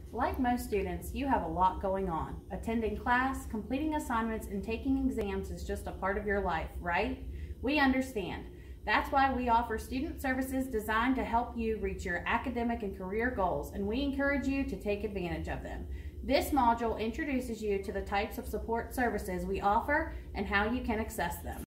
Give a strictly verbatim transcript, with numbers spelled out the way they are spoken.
Like most students, you have a lot going on. Attending class, completing assignments, and taking exams is just a part of your life, right? We understand. That's why we offer student services designed to help you reach your academic and career goals, and we encourage you to take advantage of them. This module introduces you to the types of support services we offer and how you can access them.